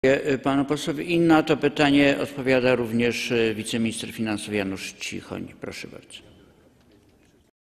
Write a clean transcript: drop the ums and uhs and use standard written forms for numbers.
panu posłowi. I na to pytanie odpowiada również wiceminister finansów Janusz Cichoń. Proszę bardzo.